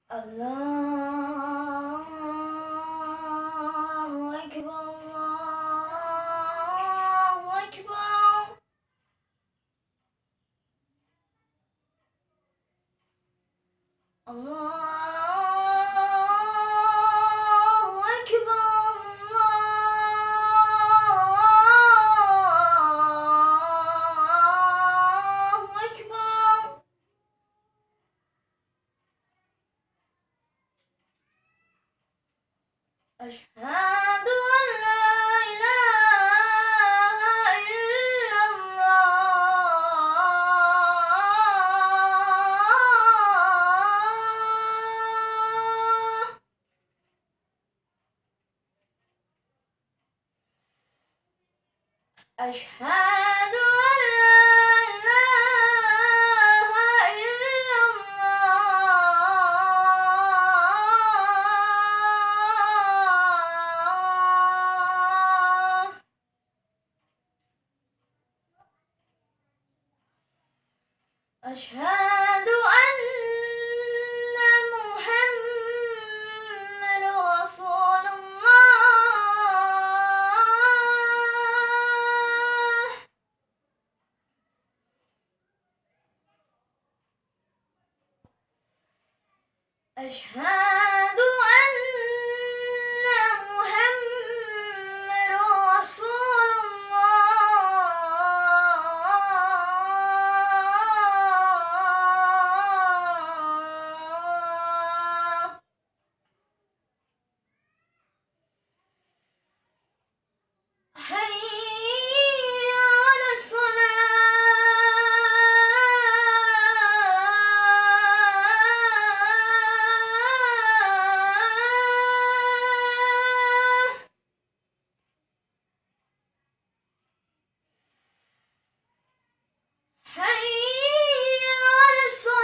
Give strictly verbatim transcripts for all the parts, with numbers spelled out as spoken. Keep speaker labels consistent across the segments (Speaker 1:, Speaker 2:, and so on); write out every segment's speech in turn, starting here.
Speaker 1: الله أكبر الله أكبر. الله أكبر الله أكبر. أشهد أن لا إله إلا الله. أشهد أن لا إله إلا الله. أشهد أن محمد رسول الله. أشهد أن محمد رسول الله. حي على الصلاة. حي على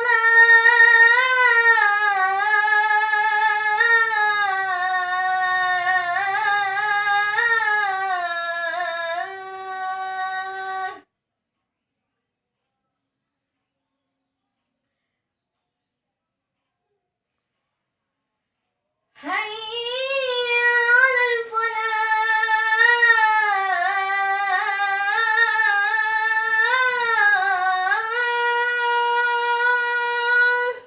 Speaker 1: الصلاة. حي على الفلاح.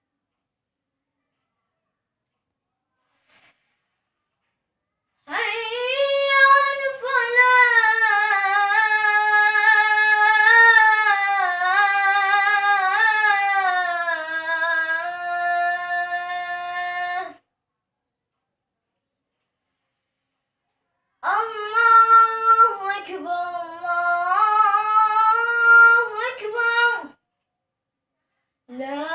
Speaker 1: حي على الفلاح. الله أكبر الله أكبر. لا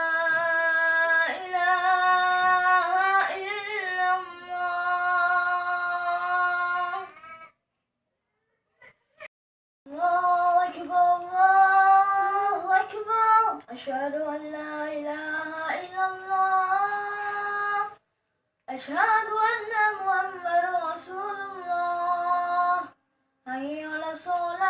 Speaker 1: إله إلا الله. الله أكبر الله أكبر. أشهد أن لا إله إلا الله. أشهد أن محمد رسول الله. حي على الصلاة.